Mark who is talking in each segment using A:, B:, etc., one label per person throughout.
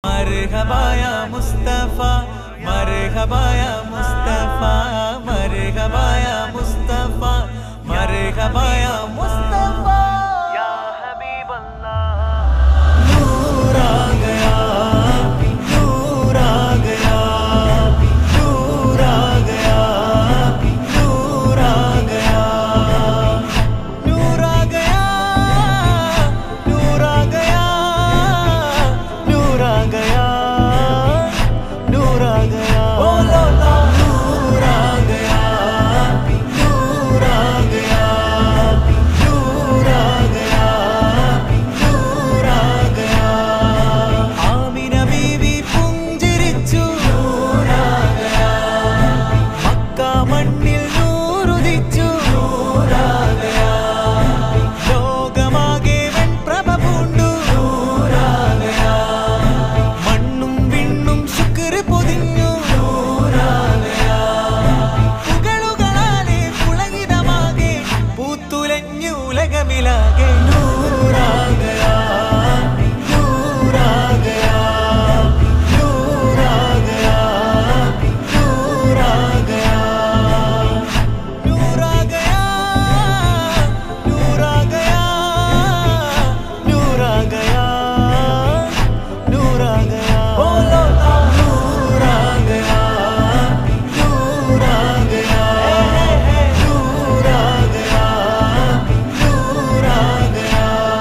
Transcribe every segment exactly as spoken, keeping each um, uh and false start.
A: मरहबा या मुस्तफा मरहबा या मुस्तफा मरहबा या मुस्तफा मरहबा या मुस्तफा या हबीब अल्लाह नूर आ गया नूर आ गया नूर आ गया नूर आ गया नूर आ गया नूर आ गया नूर आ गया नूर आ गया बोलो ना नूर आ गया नूर आ गया नूर आ गया नूर आ गया आमिന ബീവി പുഞ്ചിരിച്ചു നൂർ ആ गया മക്ക മണ്ണിൽ നൂറുദിച്ചു നൂർ ആ गया ലോകമാകെ വെൺപ്രഭ പൂണ്ടു നൂർ ആ गया മണ്ണും വിണ്ണും ശുക്ർ പൊതിഞ്ഞു നൂർ ആ गया പുകളുകളാലെ പുളകിതമാകെ പൂത്തുലഞ്ഞു ഉലകമിലാകെ നൂർ ആ गया नूर आ गया नूर आ गया नूर आ गया नूर आ गया नूर आ गया नूर आ गया नूर आ गया बोलो ना नूर आ गया नूर आ गया नूर आ गया नूर आ गया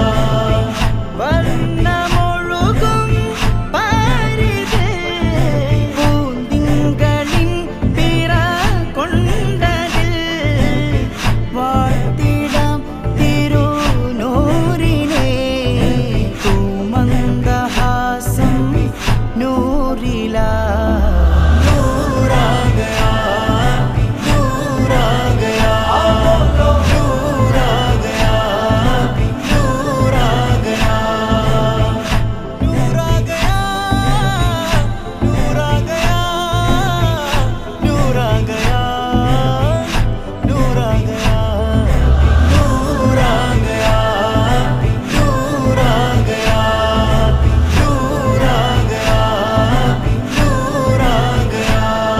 A: വർണ്ണമൊഴുകും പാരിതേ പൂന്തിങ്കളിൻ പിറ കൊണ്ടതിൽ വാഴ്ത്തിടാം തിരുനൂറിനെ തൂമന്ദഹാസം നൂറിലാ നൂർ ആ गया नूर आ गया नूर आ गया नूर आ गया नूर आ गया नूर आ गया नूर आ गया नूर आ गया नूर आ गया नूर आ गया नूर आ गया नूर आ गया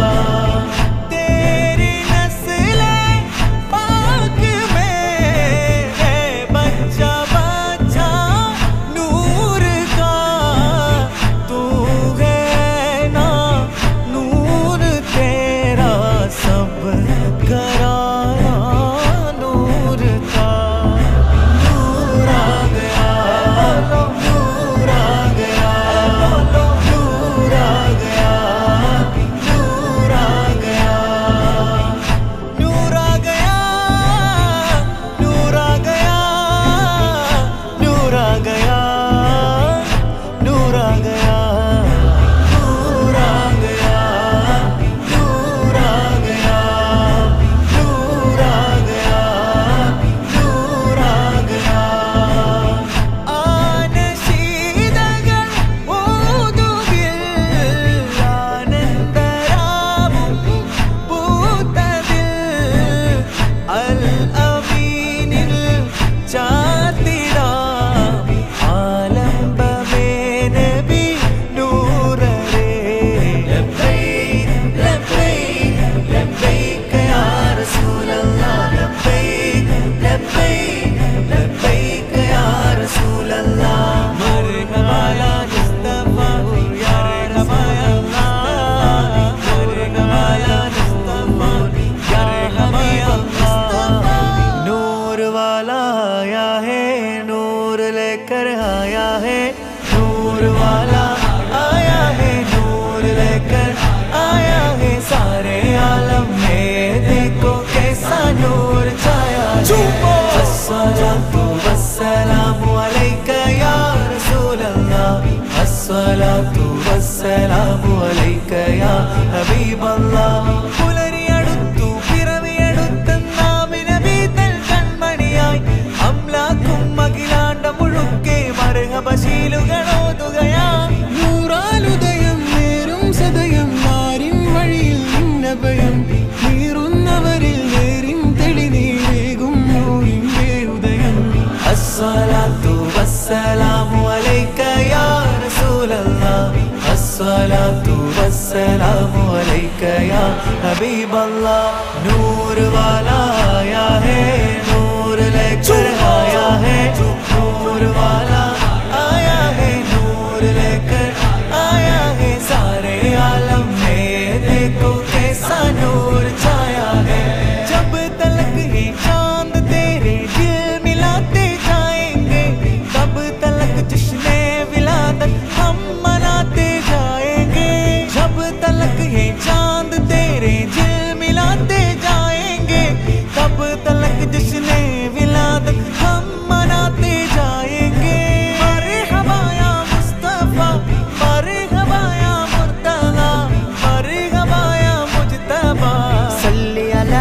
A: तेरी नस्ले पाक में है बच्चा बच्चा नूर का तू है ना नूर तेरा सब कराया नूर का नूर आ गया नूर आ गया नूर आ गया नूर आ गया नूर आ गया नूर आ गया नूर आ गया नूर आ गया नूर आ गया नूर आ गया नूर आ गया नूर आ गया ആനശീതകൾ ഊതുകിൽ ആനന്ദരാവും പൂത്തതിൽ അൽ അമീനിൽ ചാർത്തിടാം ആലംബമേ നബി നൂറരേ ലബ്ബൈക് ലബ്ബൈക് ലബ്ബൈക യാ റസൂലല്ലാഹ് ലബ്ബൈക് ലബ്ബൈക് ലബ്ബൈക യാ റസൂലല്ലാഹ് മർഹബാ യാ മുസ്തഫാ യാ റഹബാ യാ അല്ലാഹ് മർഹബാ യാ മുസ്തഫാ യാ റഹബാ യാ അല്ലാഹ് नूर वाला आया है नूर लेकर आया है नूर वाला आया है नूर लेकर आया है सारे आलम में देखो कैसा नूर छाया है अस्सलातु वस्सलामु अलैका या रसूल अल्लाह अस्सलातु वस्सलामु अलैका या हबीब अल्लाह പുലരിയടുത്തു പിറവിയെടുത്തെന്നാമിന വീതൽ കൺമണിയായി അംലാക്കും അഖിലാണ്ട മുഴുക്കെ മർഹബശീലുകളോതുകയാ
B: നൂറാലുദയം നേരും സദയം നാരിൻ വഴിയിൽ നിന്നഭയം നീറുന്നവരിൽ നേരിൻ തെളിനീരേകും നൂറിന്റെ ഉദയം
A: अस्सलातु वस्सलामु अलैका या रसूल अल्लाह अस्सलातु वस्सलामु अलैका या हबीब अल्लाह नूर वाला आया है नूर लेकर आया है नूर वाला आया है नूर लेकर आया है सारे आलम में देखो कैसा नूर छाया है जब तलक ये चांद तेरे दिल मिलाते जाएंगे तब तलक जश्ने विलादत हम मनाते जाएंगे जब तलक ये चांद तेरे दिल मिलाते जाएंगे तब तलक जश्ने विलादत हम मनाते जाएंगे मरहबा या मुस्तफा मरहबा या मुर्तज़ा मरहबा या मुज्तबा सल्ली अला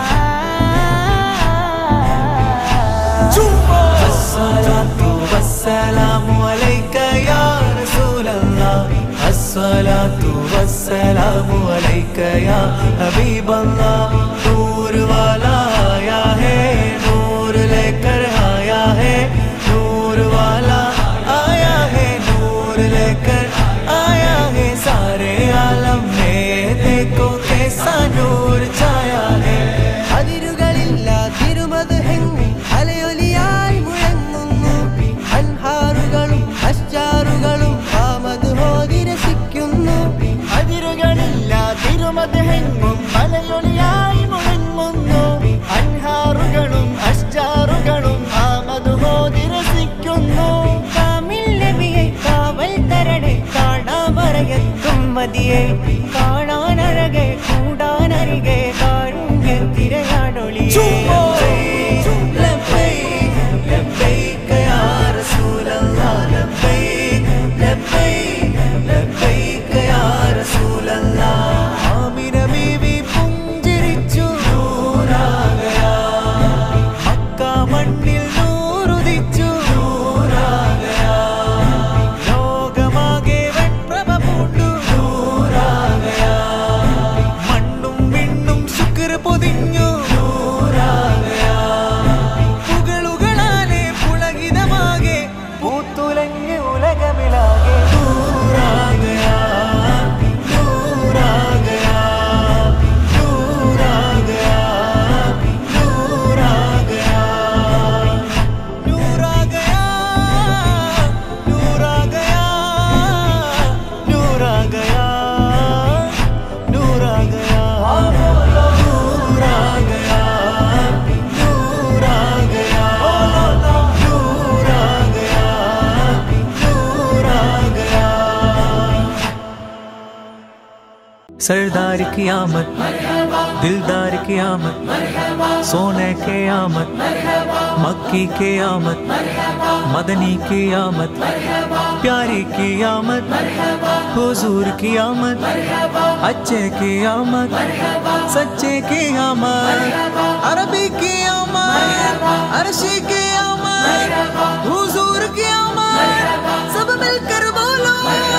A: अस्सलातु वस्सलामु अलैका या रसूल अल्लाह अस्सलातु वस्सलामु अलैका या हबीब अल्लाह नूर वाला आया है नूर लेकर आया है नूर वाला आया है नूर लेकर आया है सारे आलम में देखो कैसा नूर छाया है
B: അതിരുകളില്ല തിരുമദ്ഹെങ്ങും അലയൊലിയായി മുഴങ്ങുന്നു അൻഹാറുകളും അശ്ജാറുകളും ആ മദ്ഹോദി രസിക്കുന്നു
C: അതിരുകളില്ല തിരുമദ്ഹെങ്ങും അലയൊലിയായി മുഴങ്ങുന്നു അൻഹാറുകളും അശ്ജാറുകളും ആ മദ്ഹോദി രസിക്കുന്നു
B: കാമിൽ നബിയെ കാവൽ തരണേ കാണാമറയെത്തും മതിയെ കാണാനഴകെ കൂടാനരികെ കാരുണ്യ തിരയാടൊളിയേ
A: لبيك لبيك يا رسول الله لبيك لبيك لبيك يا رسول الله ആമിന ബീവി പുഞ്ചിരിച്ചു നൂറാകയാ മക്ക മണ്ണിൽ നൂറുദിച്ചു നൂറാകയാ ലോകമാകെ വെൺപ്രഭ പൂണ്ടു നൂറാകയാ മണ്ണും വിണ്ണും ശുക്ർ പൊതിഞ്ഞു നൂറാകയാ പുകളുകളാലെ പുളകിതമാകെ പൂത്തുലഞ്ഞ് ഉലകമിലാകെ നൂറാകയാ നൂറാകയാ നൂറാകയാ നൂറാകയാ നൂറാകയാ നൂറാകയാ നൂറാകയാ നൂറാകയാ നൂറാകയാ നൂറാകയാ നൂറാകയാ നൂറാകയാ सरदार की आमद दिलदार की आमद सोने के आमद मक्की के आमद मदनी की आमद प्यारी की आमद हुजूर की आमद अच्छे की आमद सच्चे की आमद अरबी की आमद अरशी की आमद हुजूर की आमद सब मिलकर बोलो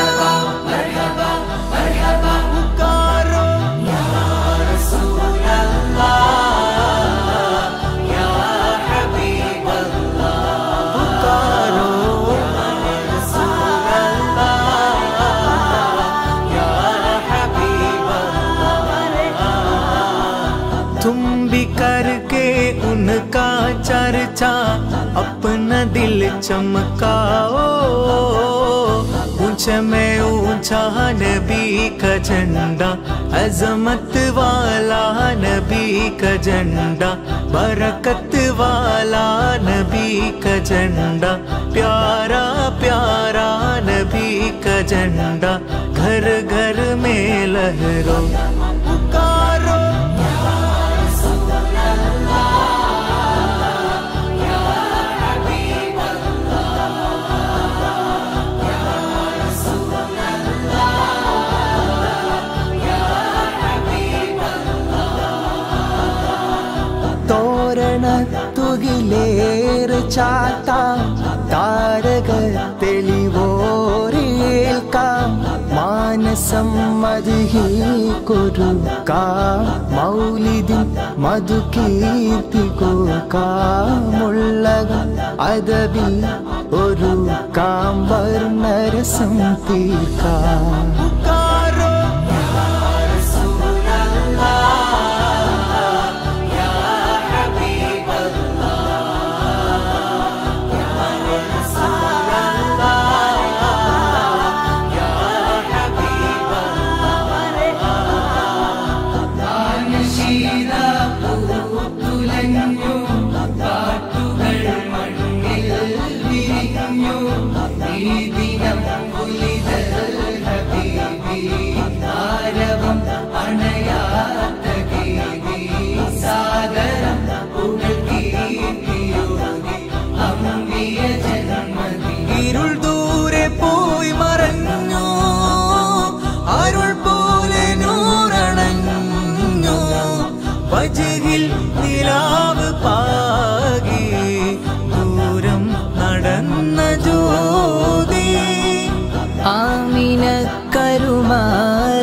A: पुकारो या रसूल अल्लाह या हबीब अल्लाह पुकारो या रसूल अल्लाह या हबीब अल्लाह तुम भी करके उनका चर्चा अपना दिल चमकाओ ऊंचे में ऊंचा नबी का झंडा अजमत वाला नबी का झंडा बरकत वाला नबी का झंडा प्यारा प्यारा नबी का झंडा घर घर में लहरो पुकारो തുകിലേറ് ചാത്താം താരക തെളിവോരേൽക്കാം മാനസം മധുഹീ കൊരുക്കാം മൗലിദിൻ മധുകീർത്തി കോർക്കാമുള്ളകം അതബിൽ ഒരു കാം വർണ്ണരസം തീർക്കാം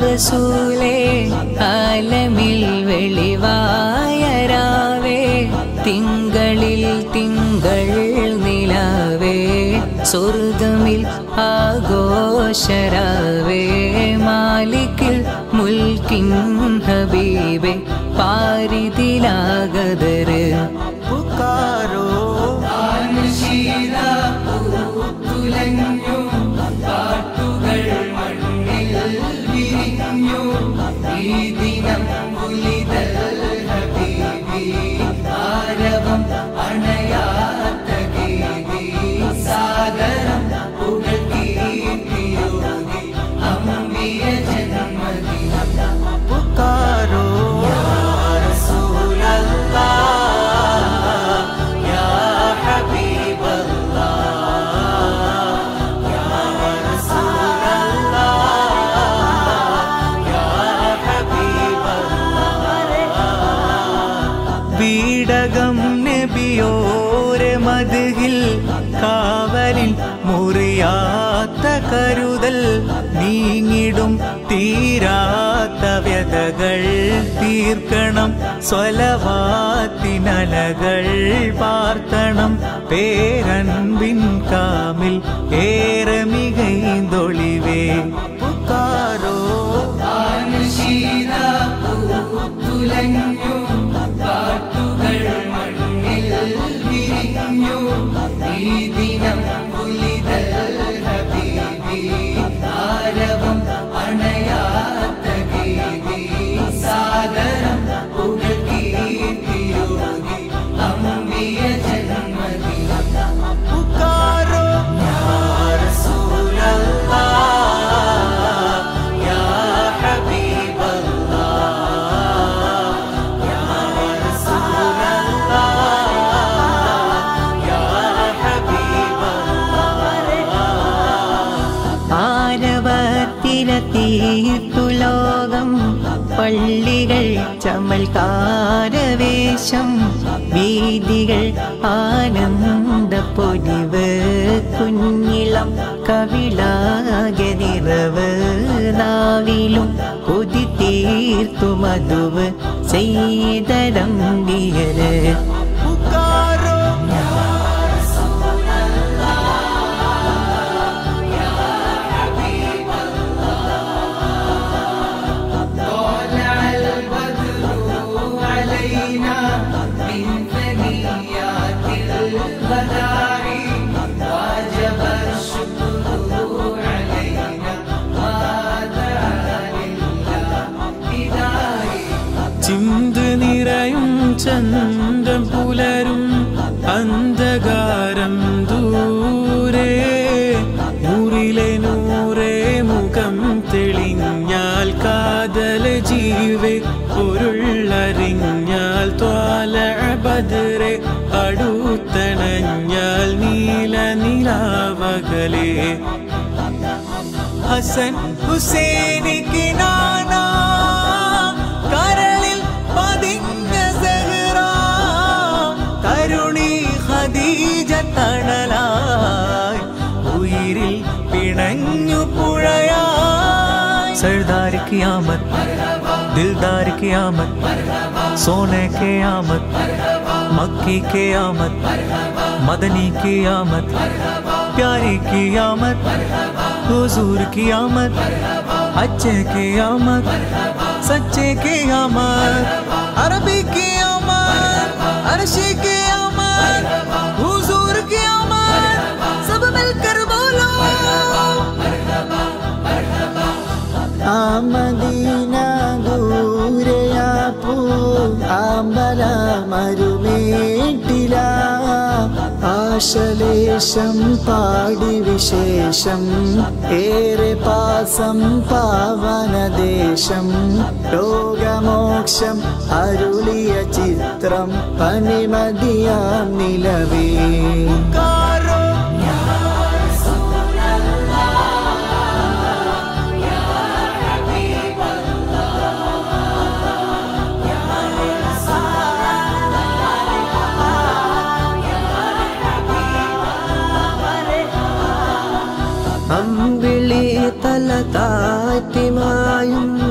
B: റസൂലേ ആലമിൽ വെളിവായ രാവേ തിങ്കളിൽ തിങ്കൾ നിലാവേ സ്വർഗമിൽ ആഘോഷരാവേ മാലിക്കിൽ മുൽക്കിൻ ഹബീബേ പാരിതിലാഗതര്
A: പുക്കാരോ
B: തുലഞ്ഞു പാട്ടുകൾ മണ്ണിൽ വിരിഞ്ഞു ഈ ദിനം ഉലിതൽ ഹബീബി ആരവം അണയാത്ത ഗീതി സാഗരം പുകഴ്കീർത്തിയോതി അമ്പിയ ജന്മദിനം
A: പുക്കാരോ വീടകം നബിയോരെ മദ്ഹിൽ കാവലിൽ മുറിയാത്ത കരുതൽ നീങ്ങിടും തീരാത്ത വ്യതകൾ തീർക്കണം സ്വലവാത്തിനലകൾ പാർത്തണം പേരൻപിൻ കാമിൽ ഏറെ മികൈന്തൊളിവേ പുക്കാരോ
B: തുലഞ്ഞു പാട്ടുകൾ മണ്ണിൽ വിരിഞ്ഞു ഈ ദിനം ഉലിതൽ ഹബീബി ആരവം അണയാത്ത ഗീതി സാഗരം പുകഴ്കീർത്തിയോതി അമ്പിയ ജന്മദിനം
A: പുക്കാരോ യാ റസൂലല്ലാഹ് യാ ഹബീബല്ലാഹ് യാ റസൂലല്ലാഹ് യാ ഹബീബല്ലാഹ്
B: ആരവത്തിരത്തീർത്തുലോകം പള്ളികൾ ചമൽക്കാരവേശം വീതികൾ ആനന്ദ പൊലിവ് കുഞ്ഞിളം കവിളാകെ നിറവ് നാവിലും കൊതി തീർത്തു മധുവ് ചെയ്തരം ദിയര്
A: പുക്കാരോ ചിന്ത് നിറയും ചന്ദ്രൻ പുലരും അന്ധകാരം ദൂരെ നൂറിലെ നൂറേ മുഖം തെളിഞ്ഞാൽ കാതല ജീവേ പൊരുളറിഞ്ഞാൽ ത്വാല ബദ്രെ അടുത്തണഞ്ഞാൽ നീല നിലാവകലേ ഹസൻ ഹുസൈനിക്ക് നാനാ കരളിൽ പതിഞ്ഞ സഹറ കരുണി ഖദീജ തണലായി ഉയിരിൽ പിണഞ്ഞു പുഴയായി സർദാർ ഖിയാമത്ത് ദിൽദാർ ഖിയാമത്ത് സോനെ ഖിയാമത്ത് മക്കി ഖിയാമത്ത് मदनी की आमद प्यारी की आमद हुजूर की आमद अच्छे की आमद सच्चे की आमद अरबी की आमद अरशी की आमद हुजूर की आमद सब मिलकर बोलो
C: ആമദീന ദൂരയാപ്പൂ ആമ്പല മരുമേട്ടില ആശലേശം പാടി വിശേഷം ഏറെ പാസം പാവനദേശം ലോകമോക്ഷം അരുളിയ ചിത്രം പനിമതിയാം നിലവേ
B: അമ്പിളി തല താറ്റിമായും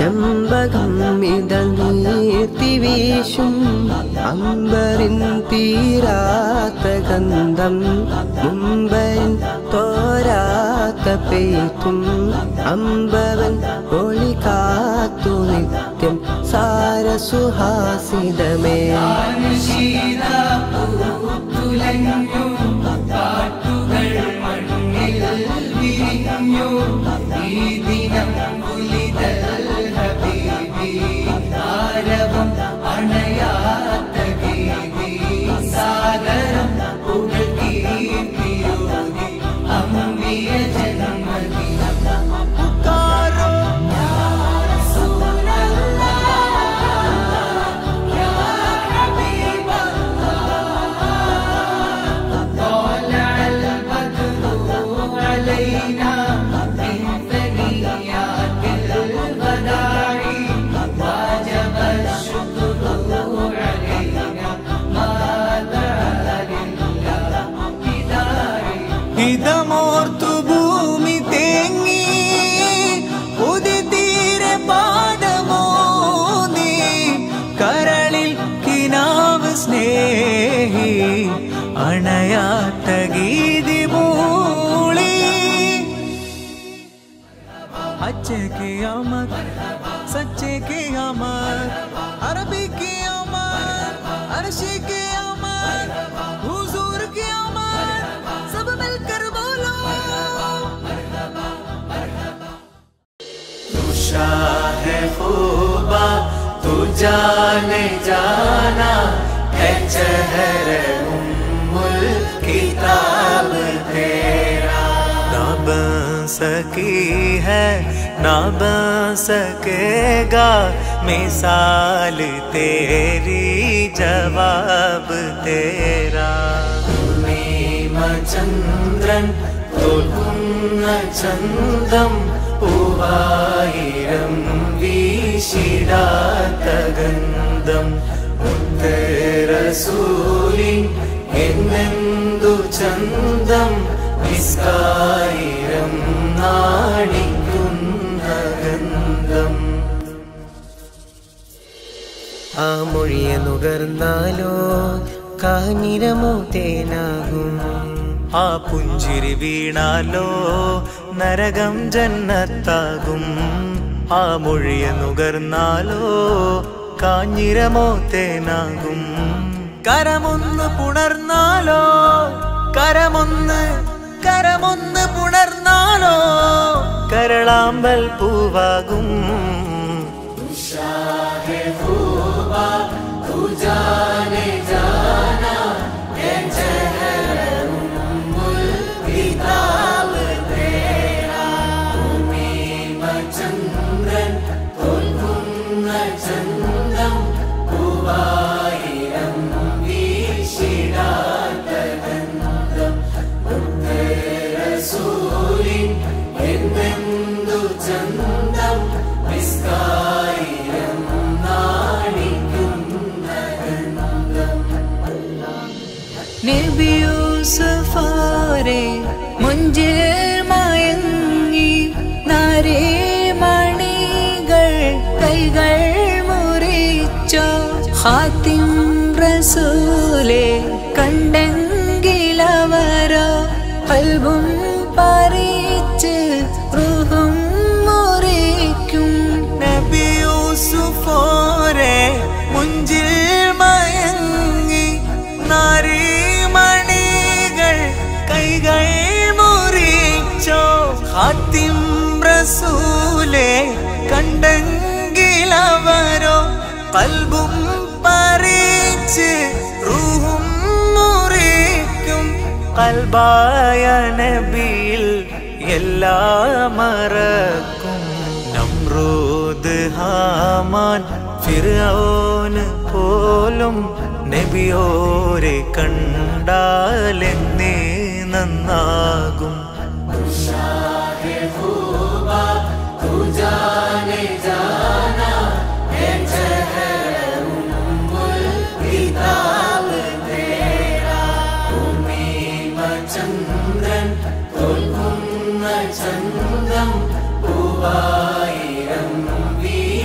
B: ചെമ്പകം ഇതൾ നീർത്തി വീശും അമ്പരിൻ തീരാത്ത ഗന്ധം മുമ്പൻ തോരാത്ത പെയ്ത്തും അമ്പവൻ ഒളി കാത്തു നിത്യം സാരസുഹാസിതമേ
A: ഇതമോർത്തു ഭൂമി തേങ്ങി ഉദിതീരെ പാദമോന്നി കരളിൽ കിനാവ് സ്നേഹി അണയാത്ത ഗീതി മൂളി अच्छे की आमद सच्चे की आमद अरबी की आमद अरशी की आमद हुजूर की आमद सब मिलकर बोलो तू शाह खूबा तू जाने जाना है चेहरे उम्मुल किताब तेरा ना बन सकी है ना बन सकेगा मिसाल तेरी जवाब तेरा ചന്ദ്രൻ തോൽക്കുന്ന ചന്തം പൂവായിരം വീശിടാത്ത ഗന്ധം മുത്തറസൂലിൻ എന്നെന്തു ചന്തം നിസ്കായിരം നാണിക്കുന്ന ഗന്ധം
B: ആ മൊഴിയെ നുകർന്നാലോ കാനിരമോ തേനാകും
A: ആ പുഞ്ചിരി വീണാലോ നരകം ജന്നത്താകും ആ മൊഴിയെ നുകർന്നാലോ കാഞ്ഞിരമോ തേനാകും കരമൊന്ന് പുണർന്നാലോ കരമൊന്ന് കരമൊന്ന് പുണർന്നാലോ കരളാമ്പൽ പൂവാകും
D: നബി യൂസുഫോരെ മുഞ്ചിൽ മയങ്ങി നാരേ മണികൾ കൈകൾ മുറിച്ചോ ഖാതിം റസൂലെ കണ്ടെങ്കിലവരോ ഖൽബും പറിച്ച് റൂഹും മുറിക്കും
A: നബി യൂസുഫോരെ മുഞ്ചിൽ മയങ്ങി നാരീ കൈകൾ മുറിച്ചോ ഖാതിം റസൂലെ കണ്ടെങ്കിലവരോ ഖൽബും പറിച്ച് റൂഹും മുറിക്കും ഖൽബായ നബിയിൽ എല്ലാം മറക്കും നമ്രൂദ് ഹാമാൻ ഫിർഔൻ പോലും നബിയോരെ കണ്ടാലെന്നേ നന്നാകും ചന്ദ്രൻ തോൽക്കുന്ന ചന്തം പൂവായിരം വീ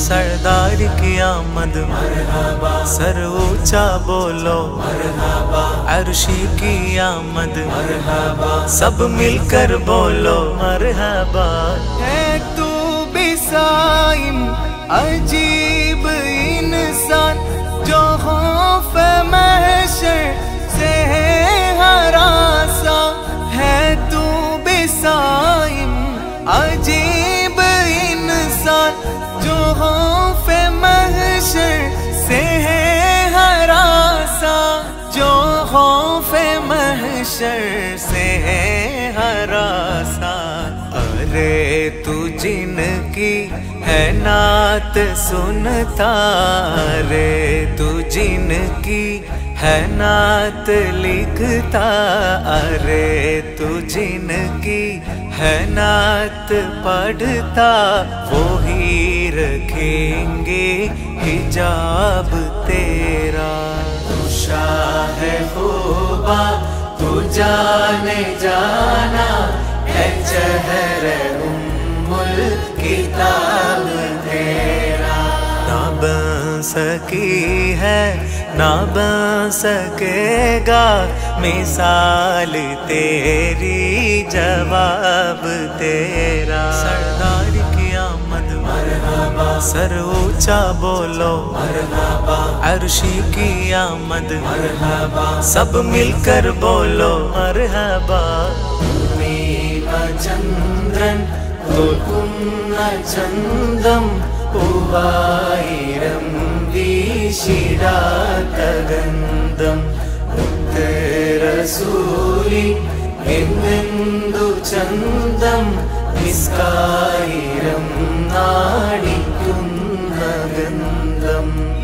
A: सरदार की आमद मरहबा, सर ऊंचा बोलो मरहबा, अर्शी की आमद मरहबा, सब मिलकर बोलो मरहबा। है तू भी साइम अजीब इंसान जो खौफ महशर से है हरासा, है तू भी साइम अजीब इंसान जो खौफ महशर से है हरासा, जो खौफ महशर से है हरासा। अरे तू जिनकी है नात सुनता, रे तू जिनकी है नात लिखता, अरे तू जिनकी है नात पढ़ता, वो ही रखेंगे हिजाब तेरा। तू शाह खूबा तू जाने जाना है, चेहरे उम्मुल किताब तेरा। ना बन सकी है ना बन सकेगा मिसाल तेरी, जवाब तेरा। सरदार की आमद मरहबा, सर ऊंचा बोलो मरहबा, अर्शी की आमद मरहबा, सब मिलकर बोलो मरहबा। चंद्रन തോൽക്കുന്ന ചന്തം പൂവായിരം വീശിടാത്ത ഗന്ധം റസൂലി എന്നെന്തു ചന്തം നിസ്കായിരം നാടിക്കുന്ന ഗന്ധം.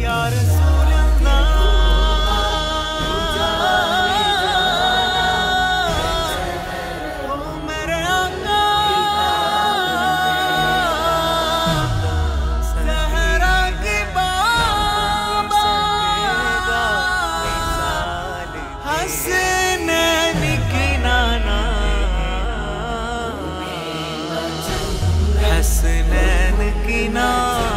A: हसनैन की ना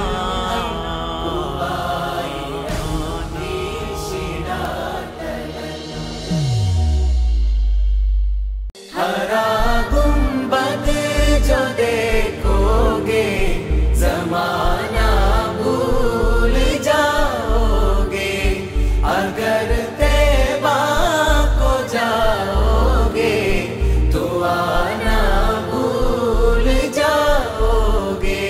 A: हरा गुंबद जो देखोगे ज़माना भूल जाओगे, अगर तैबा को जाओगे तो आना भूल जाओगे.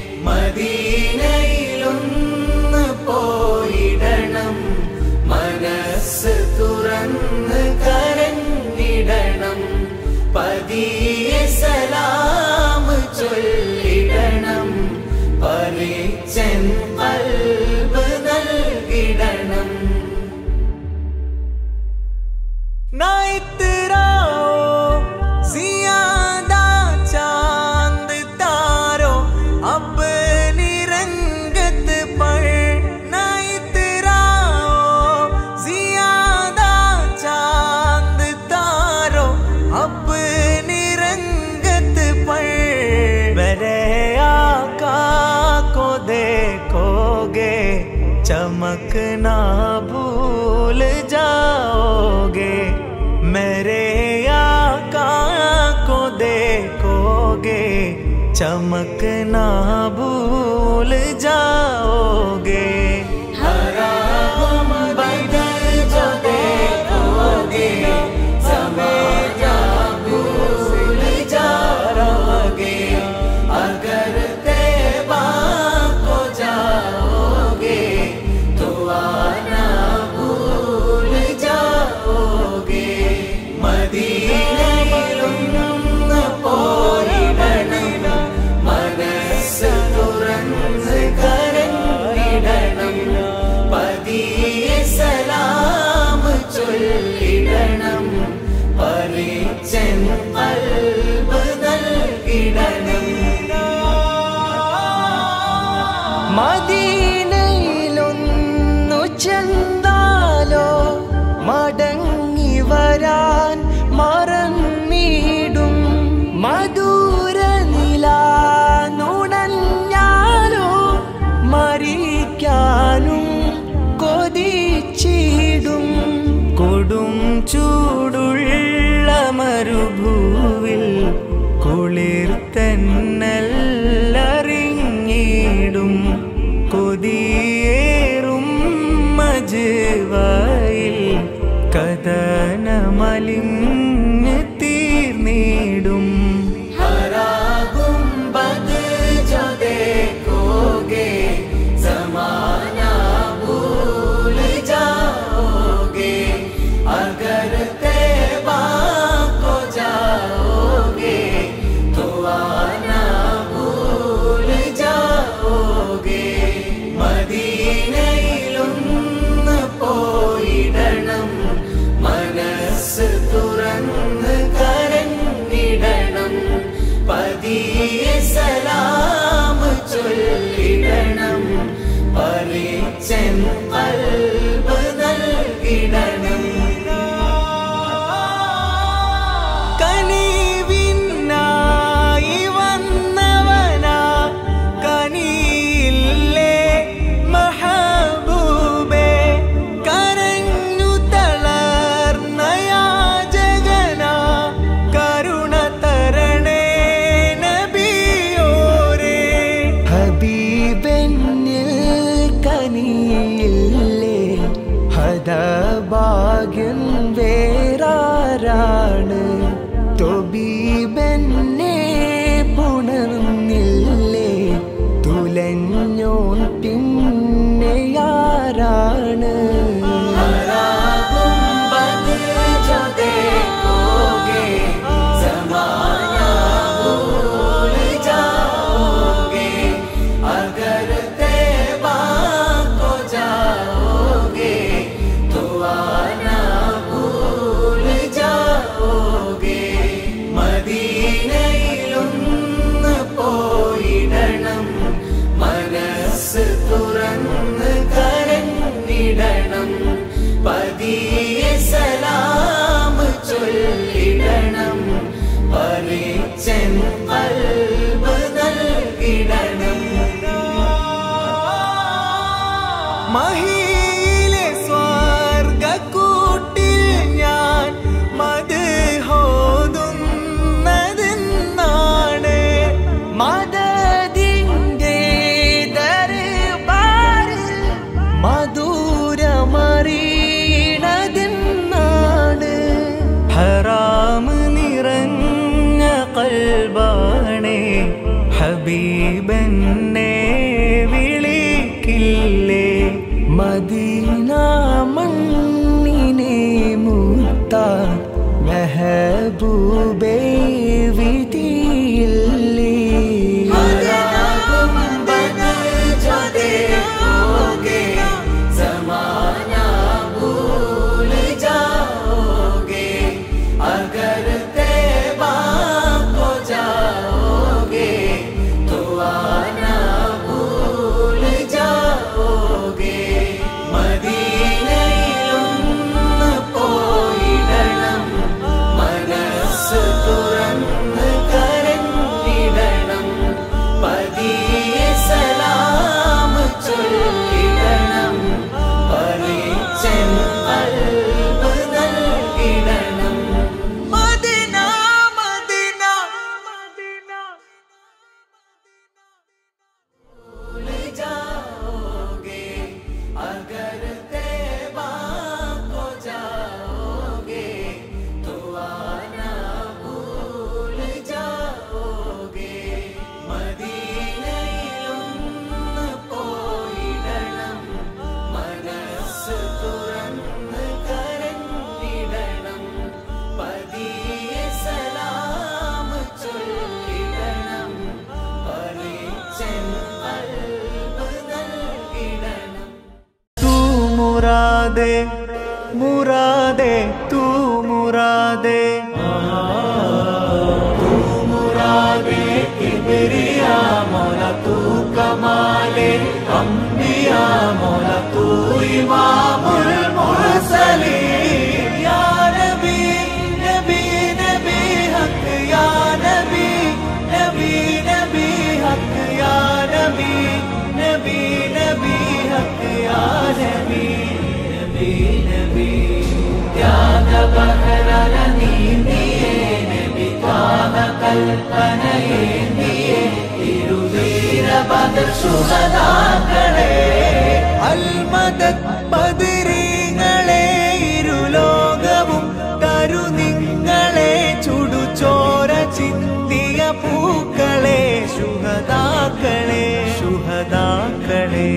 A: മദീനയിലൊന്ന് പോയിടണം, മനസ്സ് തുറന്ന് കരഞ്ഞിടണം, പതിയെ സലാം ചൊല്ലിടണം, പരിച്ചൻ ഖൽബ് നൽകിടണം. ना इतराओ ज़ियादा चांद तारो अपनी रंगत पर, ना इतराओ ज़ियादा चांद तारो अपनी रंगत पर. मेरे आका को देखोगे चमकना भूल जाओगे, मेरे आका को देखोगे चमकना भूल जाओगे. हरा गुंबद जो देखोगे ज़माना भूल जाओगे, अगर तैबा को जाओगे तो आना भूल जाओगे. മദീനയിലൊന്ന് പോയിടണം, മനസ്സ് തുറന്ന് കരഞ്ഞിടണം, പതിയെ സലാം ചൊല്ലിടണം, പരിച്ചൻ ഖൽബ് നൽകിടണം.
B: മദീനയിലൊന്നു ചെന്നാലോ മടങ്ങി വരാൻ മറന്നിടും, മധുര നിലാ നുണഞ്ഞാലോ അലിഞ്ഞ് തീർന്നിടും. കനിവിനായി വന്നവനാ കനിയില്ലേ മഹബൂബേ, കരഞ്ഞു തളർന്ന യാചകനാ കരുണ തരണേ നബിയോരേ. ഹബീബെന്നിൽ കനിയില്ലേ ഹദഭാഗ്യൻ വേറാരാണ്, തൊബീബെന്നെ പുണർന്നില്ലേ തുലഞ്ഞോൻ പിന്നെയാരാണ്. മഹിയിലെ സ്വർഗ്ഗക്കൂട്ടിൽ ഞാൻ മദ്ഹോതുന്നതെന്നാണ്, മദദിന്റെ ദർബാറിൽ മധുരമറിയണതെന്നാണ്. ഹറാം നിറഞ്ഞ ഖൽബാണേ ഹബീബെന്നെ വിളിക്കില്ലേ, മദീന മണ്ണിനെ മുത്ത മെഹബൂബേ വിധിയില്ലേ. मुरादे मुरादे तू मुरादे तू मुरादे किबरिया मौला तू कमाले अंबिया मौला तू इमामुल मुरसलीन या नबी नबी नबी हक या नबी नबी नबी हक या नबी नबी नबी हक या नबी नबी नबी त्याग बहरल नींदिए नबी त्वाग कल्पनयेंदिए तिरुवीर बदर शुहदाक्കളെ അൽമദദ് ബദരീങ്ങളെ ഇരുലോകവും തരുന്ന
A: ശുഹദാക്കളെ ശുഹദാക്കളെ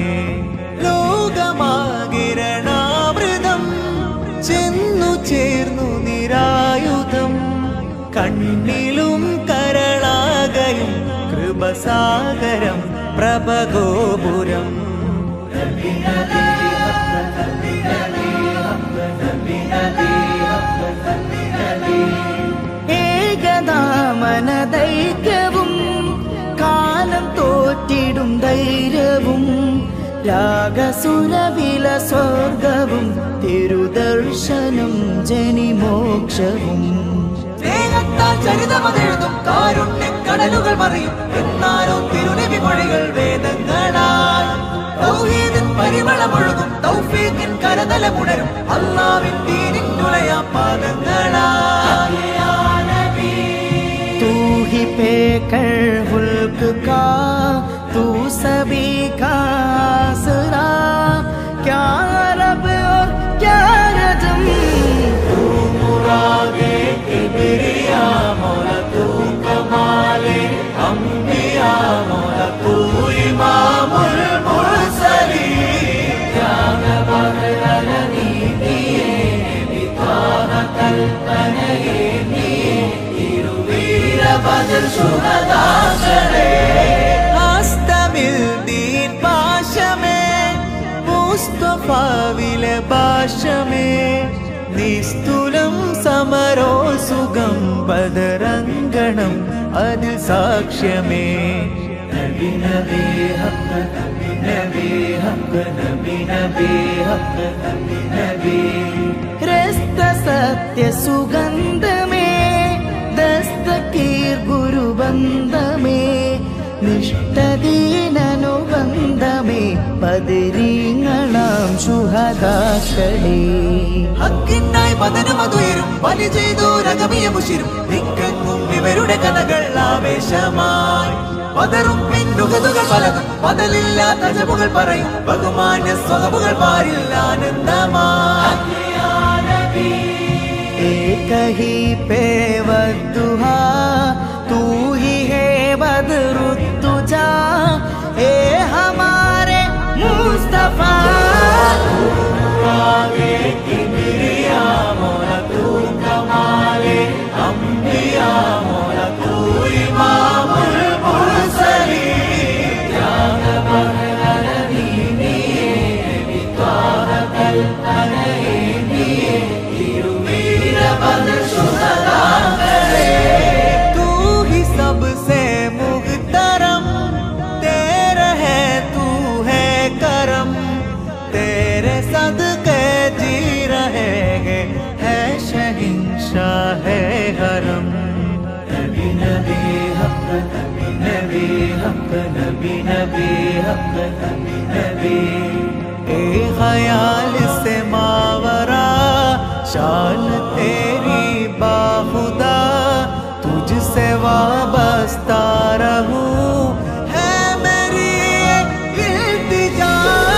A: ലോകമാകിരണാമൃതം ചെന്നു ചേർന്നു നിരായുധം കണ്ണിലും കരളാകയും കൃപസാഗരം പ്രഭഗോപുരം
C: ഏകനാമനദൈക്യവും കാലം തോറ്റിടും ധൈര്യവും രാഗസുരവില സ്വർഗവും തിരുദർശനം ജനിമോക്ഷവും
A: സ്നേഹത്താൽ ചരിതമതെഴുതും കാരുണ്യക്കടലുകൾ മറിയും എന്നാലും തിരുനബി മൊഴികൾ വേദങ്ങളാൽ തൗഹീദിൻ പരിമളമൊഴുകും തൗഫീഖിൻ കരതലമുണരും അല്ലാഹുവിൻ ദീനിൻ നുളയാം പാദങ്ങളാൽ
C: तू ही पे कर मुल्क का तू सभी का आसरा क्या रब और क्या रजम
B: तू मुरादे किबरिया मौला तू कमाले अंबिया मौला तू इमामुल मुरसलीन क्या बहरल नीतिये बिताह कल्पनये बदल शुहदाक्കളെ
A: അസ്തമിൽ ദീൻ പാശമേ മുസ്തഫാവിലെ ഭാഷമേ നിസ്തുലം സമരോ സുഖം ബദരംഗണം അതിൽ സാക്ഷ്യമേ
B: നബി നബി ഹക്ക് നബി ഹക്ക് നബി നബി ഹക്ക് നബി
C: रस्त सत्य सुगंधमे दस्तकीर गुरुबंधमे നിഷ്ഠദീനനുബന്ധമേ പതിരീങ്ങളാം ശുഹദാക്കളെ
A: ഹക്കിനായി പതനമതുയരും ബലി ചെയ്തു രഗമിയ മുശിരും നിക്കെങ്ങും ഇവരുടെ കഥകൾ ആവേശമായി പതറും പിന്നുകതുകൾ പലതും പതലില്ലാത്ത ജപുകൾ പറയും ബഹുമാന്യ സ്വഹബുകൾ പാരിൽ ആനന്ദമായി
C: एक ही पे वद्दुहा तू ही है बदरुद्दुजा ए हमारे मुस्तफा
B: आगे किबरिया मौला तू कमाले अंबिया मौला तू इमामुल मुरसलीन क्या बहरल नीतिये बिताह कल्पनये बदल शुहदाक्കളെ
A: तू ही सबसे मुहतरम तेरा है तू है करम तेरे सदके जी रहे हैं है शहंशाह है हरम
B: नबी नबी हक नबी हक नबी नबी हक नबी
A: ए ख्याल से मावरा शान तेरी बाखुदा तुझसे वाबस्ता रहूं है मेरी इल्तिजा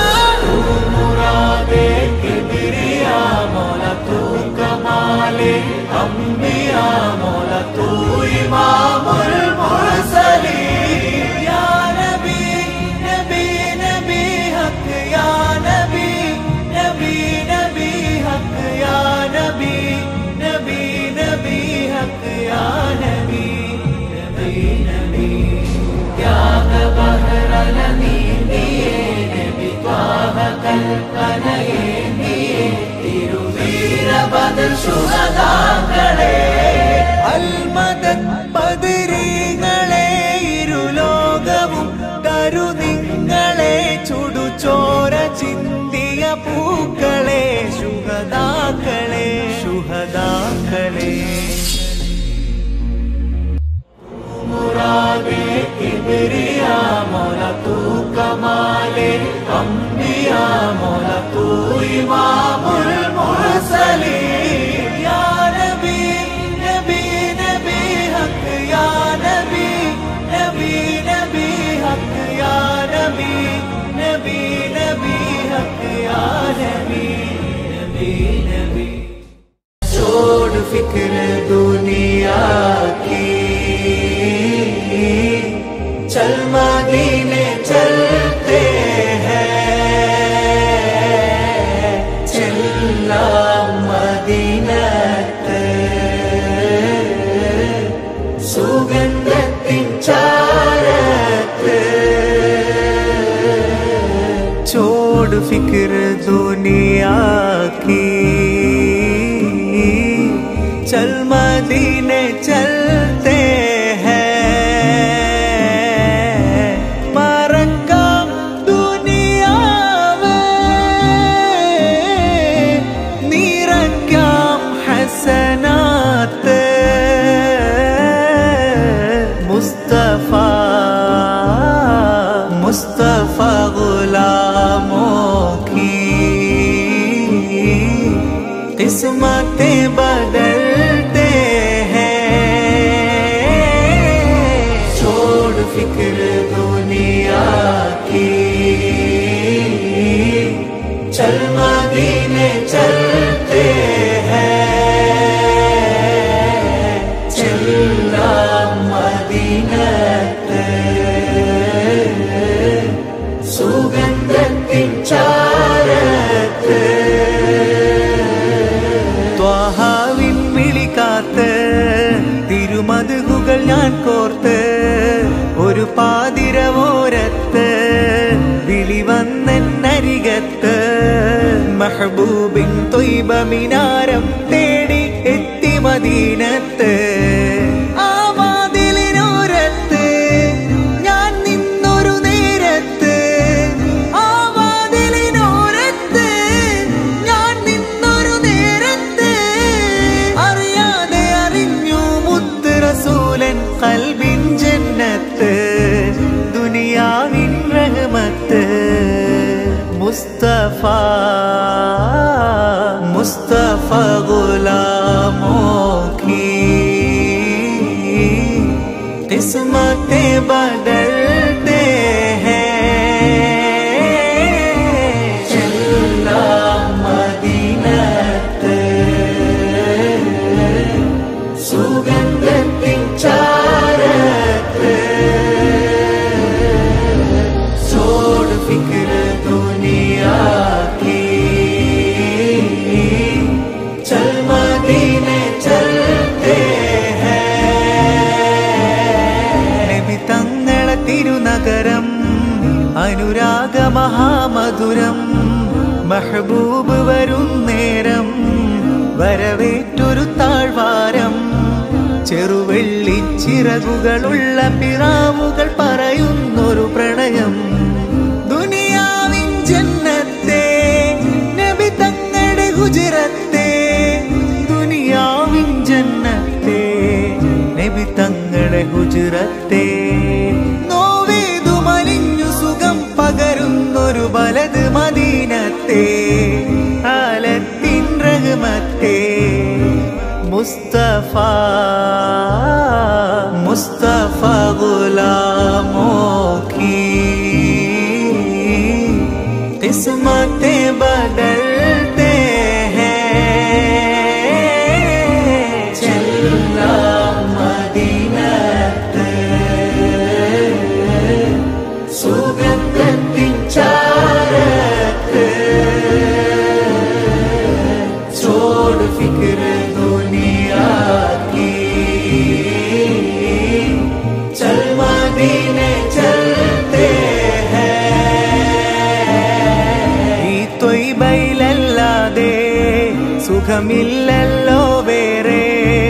B: मुरादे किबरिया मौला तू कमाले अंबिया मौला तू इमामुल मुरसलीन
A: या नबी नबी नबी हक या नबी नबी नबी हक या नबी नबी नबी हक या नबी नबी नबी
B: क्या बहरल नीतिये बिताह कल्पनये തിരുവീര ബദൽ ശുഹദാക്കളെ
A: അൽമദദ് ബദരീങ്ങളെ ഇരുലോകവും കരുനിങ്ങളെ ചുടുചോര ചിന്തിയ പൂക്കളെ ശുഹദാക്കളെ ശുഹദാക്കളെ
B: मुरादे किबरिया मौला तू कमाले अंबिया मौला तू इमामुल मुरसलीन
A: या नबी नबी नबी हक या नबी नबी नबी हक या नबी नबी नबी हक या नबी नबी नबी
B: छोड़ फिक्र दुनिया की चल
C: छोड़ फिक्र दुनिया की, चल मदीने चलते मुस्तफा गुलामों की किस्मतें बदलते हैं। छोड़ फिक्र दुनिया की, चल मदीने चलते हैं। चला मदीनते സുഗന്ധത്തിൻ ചാരത്ത്, ത്വാഹാവിൻ വിളിക്കാത്ത് തിരുമതുകുകൾ ഞാൻ കോർത്ത്, ഒരു പാതിരവോരത്ത് വിളി വന്നരികത്ത്, മെഹബൂബിൻ ത്വയ്ബ മിനാരം തേടി എത്തി മദീനത്ത്. കൽബിൻ ജന്നത്ത് ദുനിയാവിൻ റഹ്മത്ത്, മുസ്തഫ മുസ്തഫ ഗുലാമോं की किस्मतें बदलते हैं। चला मदीनते സുഗന്ധത്തിൻ ചാരത്ത്, छोड़ फिक्र दुनिया की, चल मदीने चलते हैं। നബി തങ്ങളെ തിരുനഗരം അനുരാഗ മഹാമധുരം, മെഹബൂബ് വരുന്നേരം വരവേറ്റൊരു താഴ്വാരം, ചെറുവെള്ളിച്ചിറകുകളുള്ള പിറാവുകൾ പറയുന്നൊരു പ്രണയം. ദുനിയാവിൻ ജന്നത്തെ നബി തങ്ങളുടെ ഗുജറത്തെ, ദുനിയാവിൻ ജന്നത്തെ നബി തങ്ങളുടെ ഗുജറത്തെ, നോവേതു മലിഞ്ഞു സുഖം പകരുന്നൊരു ബലത് മദീനത്തെ, ആലത്തിൻ റഹ്മത്തെ, മുസ്തഫ മുസ്തഫ ഗുലാമോं की किस्मतें बदलते हैं। चला मदीनते സുഗന്ധത്തിൻ ചാരത്ത്, छोड़ फिक्र दुनिया की, चल मदीने चलते हैं। ഈ ത്വയ്ബയിലല്ലാതെ സുഖമില്ലല്ലോ വേറെ,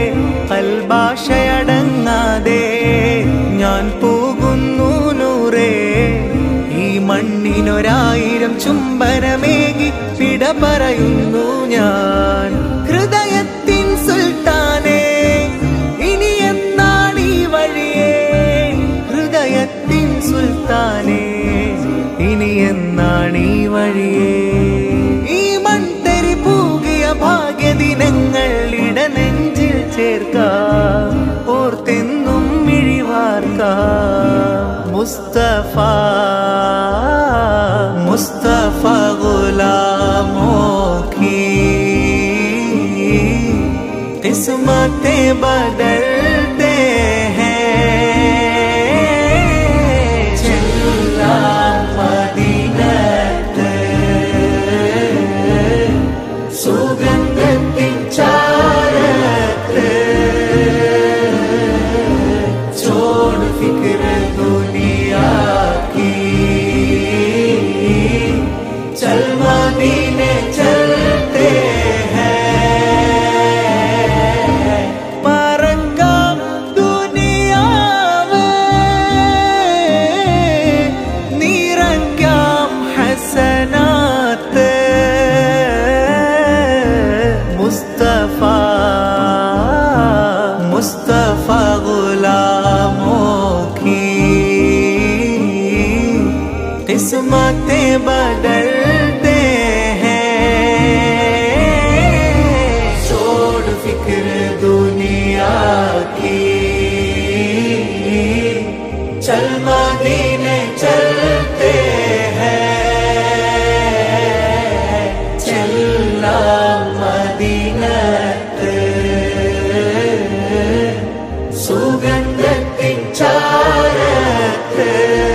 C: കൽബാശയടങ്ങാതെ ഞാൻ പോകുന്നു നൂറേ. ഈ മണ്ണിനൊരായിരം ചുംബനമേകി വിട പറയുന്നു ഞാൻ. ഹൃദയത്തിൻ സുൽത്താനെ ഇനി എന്നാണ് ഈ വഴിയേ, ഹൃദയത്തിൻ സുൽത്താനെ ഇനി എന്നാണ് ഈ വഴിയേ. ഈ മൺതരി പൂകിയ ഭാഗ്യദിനങ്ങൾ ഇടനെഞ്ചിൽ ചേർക്കാം, ഓർത്തെന്നും മിഴിവാർക്കാം. മുസ്തഫ മുസ്തഫ ഗുലാമോं की किस्मतें बदलते हैं। चला मदीनते സുഗന്ധത്തിൻ ചാരത്ത്, छोड़ फिक्र दुनिया की, किस्मतें बदलते हैं। छोड़ फिक्र दुनिया की, चल मदीने चलते हैं। चला मदीनत सुगंधത്തിൻ ചാരത്ത്।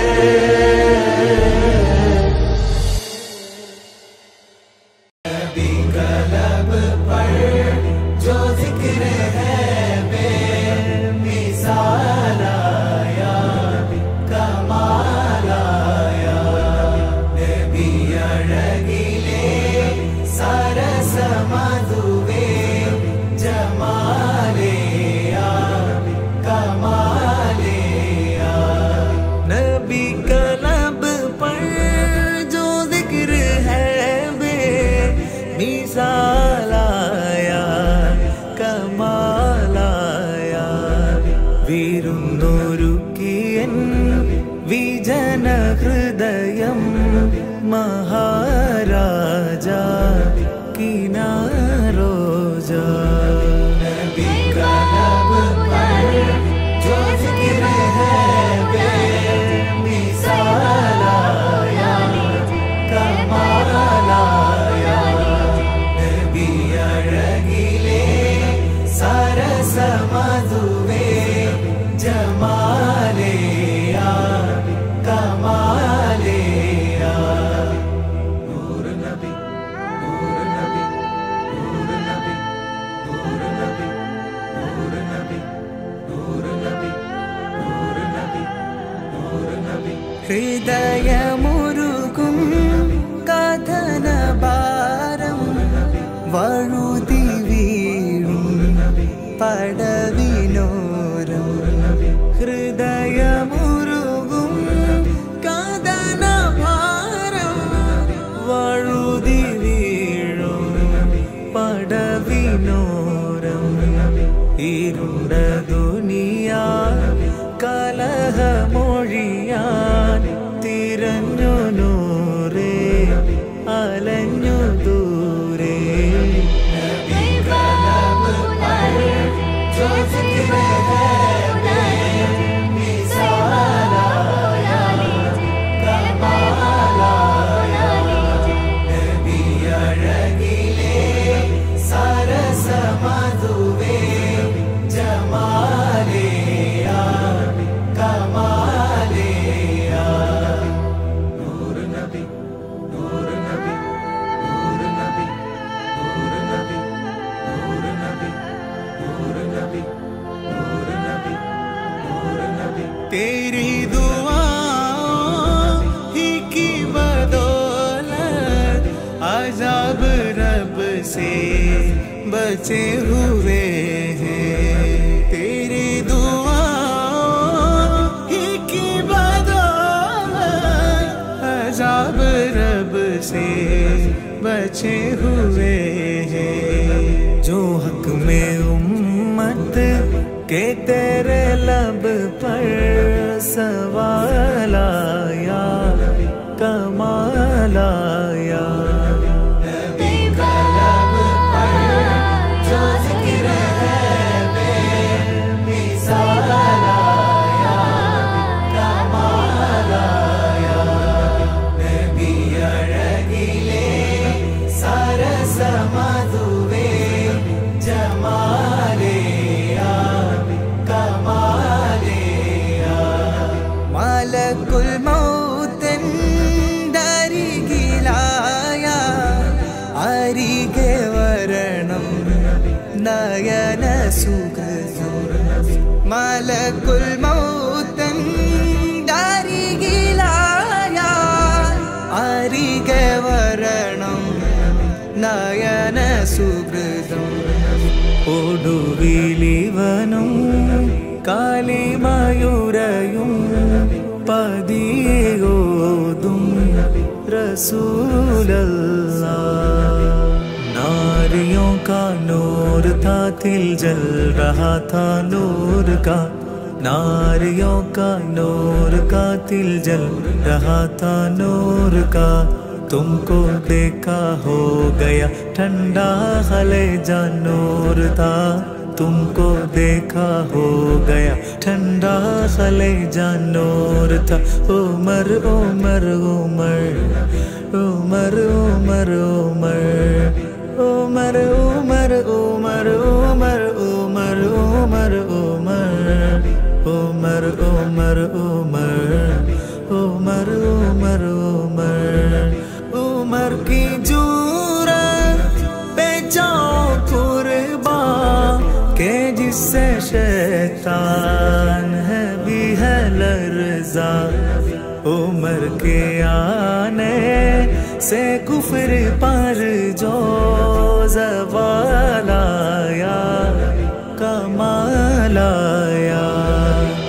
C: नबी का लब पर जो जिक्र है बेमिसाल आया, कमाल आया। नबी अड़गिले सरस मधुवे जमाले आ, कमाले आ। नबी का लब पर जो जिक्र है बेमिसाल आया, कमाल आया। വിരുന്നൊരുക്കിയൻ വിജന ഹൃദയം മഹാരാജ കിനാരോജ। നബി का लब पर जो जिक्र है बेमिसाल आया, कमाल आया। नबी अड़गिले सरस मधुवे जमाले आ, कमाले आ। नूर नबी, नूर नबी, नूर नबी, नूर नबी, नूर नबी, नूर नबी, नूर नबी, नूर नबी। ഹൃദയമുരുകും കഥനഭാരം വഴുതി വീഴും പടവിനോരം। ഹൃദയമുരുകും കഥനഭാരം വഴുതി വീഴും പടവിനോരം। ഇരുണ്ട ദുനിയാ കലഹമൊഴിയാൻ തിരഞ്ഞു നൂറേ അലഞ്ഞു ദൂരെ। നബി का लब पर जो जिक्र है बेमिसाल आया, कमाल आया। नबी अड़गिले सरस मधुवे जमाले आ, कमाले आ। नूर नबी, नूर नबी, नूर नबी, नूर नबी, नूर नबी, नूर नबी, नूर नबी, नूर नबी। तेरी दुआओं ही की बदौलत अज़ाब रब से बचे हुए हैं। तेरी दुआओं ही की बदौलत अज़ाब रब से बचे हुए हैं। जो हक में उम्मत के तेरे लब पर सवाल आया, कमाल आया। नबी का लब पर जो जिक्र है बेमिसाल आया, कमाल आया। नबी अड़गिले सरस मधुवे जमाले आ, कमाले आ। മലക്കുൽ മൗത്തിൻ ദരികിലായ അരികെ വരണം നയന സുഖം। മലക്കുൽ മൗത്തിൻ ദരികിലായ അരികെ വരണം നയന സുഹൃതം. ഒടുവിലിവനും കാലിമയുരയും പതിയോതും रसूलल्लाह। नारियों का नूर था, तिल जल रहा था नूर का,
A: नारियों का नूर का दिल जल रहा था नूर का, तुमको देखा हो गया ठंडा कलेजा नूर था, तुमको देखा हो गया ठंडा कलेजा नूर था। उमर उमर उमर उमर उमर उमर उमर उमर उमर उमर उमर उमर उमर उमर उमर उमर उमर उमर उमर की जूरत पे जाओ कुर्बान के जिससे शैतान है भी है लर्जा। उमर के आने से कुफर पर जो ज़वाल आया कमाल आया।